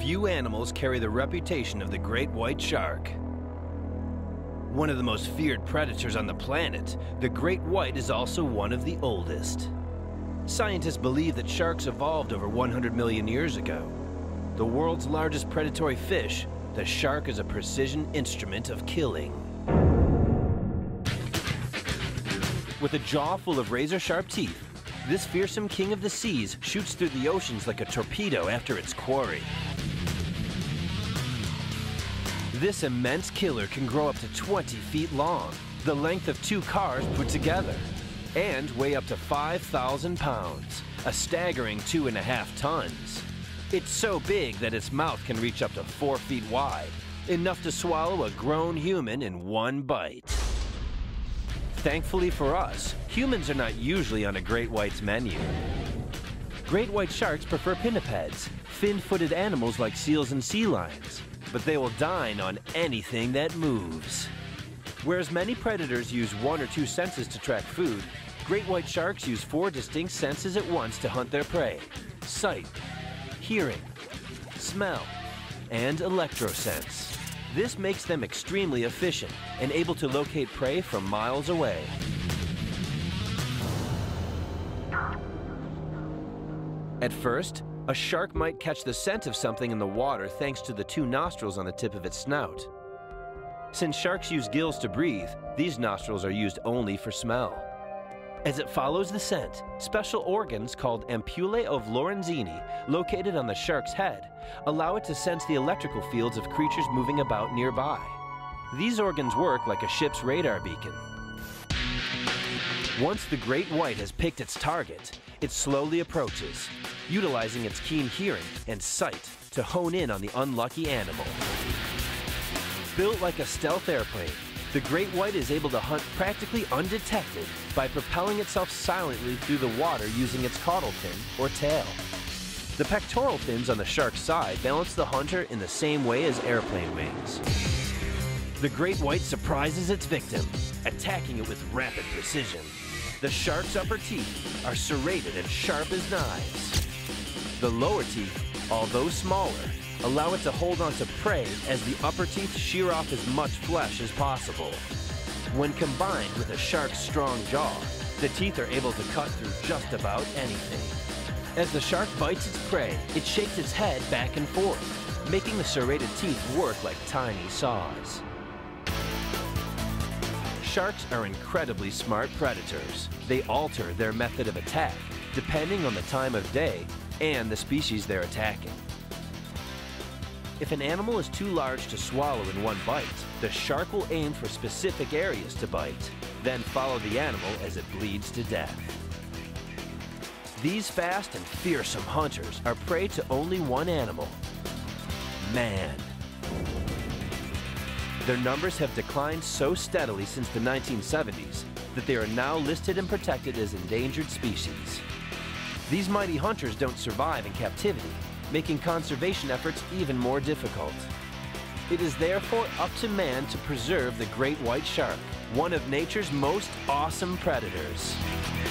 Few animals carry the reputation of the great white shark. One of the most feared predators on the planet, the great white is also one of the oldest. Scientists believe that sharks evolved over 100 million years ago. The world's largest predatory fish, the shark is a precision instrument of killing. With a jaw full of razor-sharp teeth, this fearsome king of the seas shoots through the oceans like a torpedo after its quarry. This immense killer can grow up to 20 feet long, the length of 2 cars put together, and weigh up to 5,000 pounds, a staggering 2.5 tons. It's so big that its mouth can reach up to 4 feet wide, enough to swallow a grown human in one bite. Thankfully for us, humans are not usually on a great white's menu. Great white sharks prefer pinnipeds, fin-footed animals like seals and sea lions, but they will dine on anything that moves. Whereas many predators use 1 or 2 senses to track food, great white sharks use 4 distinct senses at once to hunt their prey: sight, hearing, smell, and electrosense. This makes them extremely efficient and able to locate prey from miles away. At first, a shark might catch the scent of something in the water thanks to the 2 nostrils on the tip of its snout. Since sharks use gills to breathe, these nostrils are used only for smell. As it follows the scent, special organs called ampullae of Lorenzini, located on the shark's head, allow it to sense the electrical fields of creatures moving about nearby. These organs work like a ship's radar beacon. Once the great white has picked its target, it slowly approaches, utilizing its keen hearing and sight to hone in on the unlucky animal. Built like a stealth airplane, the great white is able to hunt practically undetected by propelling itself silently through the water using its caudal fin or tail. The pectoral fins on the shark's side balance the hunter in the same way as airplane wings. The great white surprises its victim, attacking it with rapid precision. The shark's upper teeth are serrated and sharp as knives. The lower teeth, although smaller, allow it to hold on to prey as the upper teeth shear off as much flesh as possible. When combined with a shark's strong jaw, the teeth are able to cut through just about anything. As the shark bites its prey, it shakes its head back and forth, making the serrated teeth work like tiny saws. Sharks are incredibly smart predators. They alter their method of attack depending on the time of day and the species they're attacking. If an animal is too large to swallow in one bite, the shark will aim for specific areas to bite, then follow the animal as it bleeds to death. These fast and fearsome hunters are prey to only one animal: man. Their numbers have declined so steadily since the 1970s that they are now listed and protected as endangered species. These mighty hunters don't survive in captivity, making conservation efforts even more difficult. It is therefore up to man to preserve the great white shark, one of nature's most awesome predators.